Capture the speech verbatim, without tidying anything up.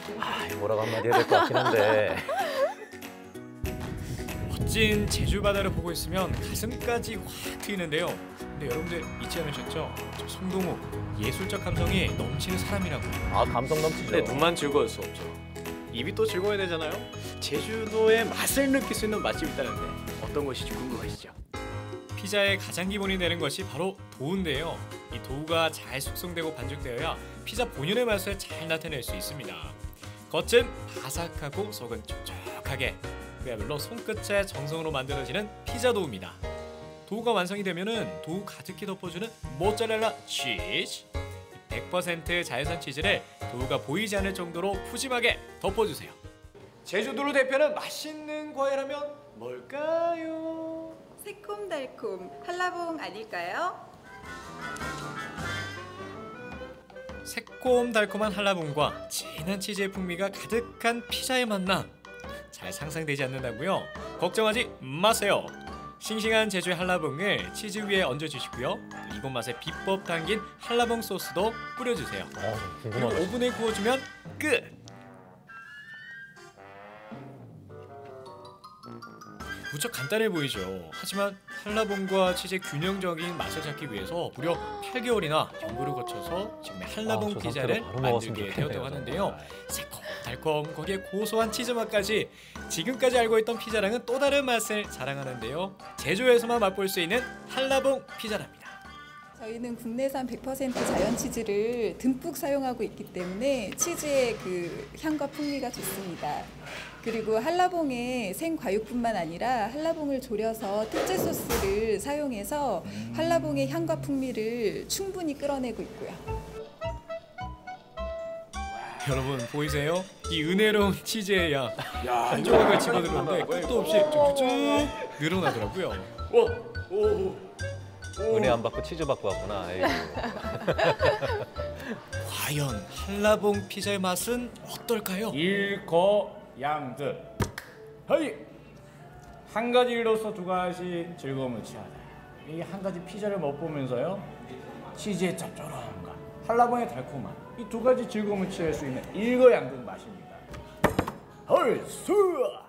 아, 뭐라고 한마디 해야 될 것 같긴 한데. 멋진 제주 바다를 보고 있으면 가슴까지 확 트이는데요. 근데 여러분들 잊지 않으셨죠? 저 송동욱 예술적 감성이 넘치는 사람이라고. 아, 감성 넘치죠. 근데 눈만 즐거울 수 없죠. 입이 또 즐거워야 되잖아요. 제주도의 맛을 느낄 수 있는 맛집이 있다는데 어떤 것인지 궁금하시죠? 피자의 가장 기본이 되는 것이 바로 도우인데요. 이 도우가 잘 숙성되고 반죽되어야 피자 본연의 맛을 잘 나타낼 수 있습니다. 겉은 바삭하고 속은 촉촉하게, 그야말로 손끝의 정성으로 만들어지는 피자 도우입니다. 도우가 완성이 되면은 도우 가득히 덮어주는 모짜렐라 치즈, 백 퍼센트 자연산 치즈를 도우가 보이지 않을 정도로 푸짐하게 덮어주세요. 제주도를 대표하는 맛있는 과일하면 뭘까요? 새콤달콤 한라봉 아닐까요? 새콤달콤한 한라봉과 진한 치즈의 풍미가 가득한 피자의 만남, 잘 상상되지 않는다고요? 걱정하지 마세요. 싱싱한 제주의 한라봉을 치즈 위에 얹어주시고요. 이곳 맛의 비법 담긴 한라봉 소스도 뿌려주세요. 어, 그리고 궁금하다. 오븐에 구워주면 끝! 무척 간단해 보이죠. 하지만 한라봉과 치즈의 균형적인 맛을 찾기 위해서 무려 팔 개월이나 연구를 거쳐서 지금의 한라봉 아, 저 피자를 상태로 바로 먹었으면 만들게 좋겠네요, 되었다고 하는데요. 정말. 새콤달콤 거기에 고소한 치즈 맛까지 지금까지 알고 있던 피자랑은 또 다른 맛을 자랑하는데요. 제주에서만 맛볼 수 있는 한라봉 피자랍니다. 저희는 국내산 백 퍼센트 자연 치즈를 듬뿍 사용하고 있기 때문에 치즈의 그 향과 풍미가 좋습니다. 그리고 한라봉에 생과육뿐만 아니라 한라봉을 졸여서 특제 소스를 사용해서 한라봉의 향과 풍미를 충분히 끌어내고 있고요. 여러분 보이세요? 이 은혜로운 치즈의 양. 한 조각을 집어들었는데 끝도 없이 쭉쭉 늘어나더라고요. 오, 오. 은혜 안 받고 치즈 받고 왔구나. 아이고. 과연 한라봉 피자의 맛은 어떨까요? 일거양득. 허이 한 가지 일로서 두 가지 즐거움을 취하다. 이 한 가지 피자를 맛보면서요, 치즈의 짭조름함과 한라봉의 달콤함, 이 두 가지 즐거움을 취할 수 있는 일거양득 맛입니다. 헐수.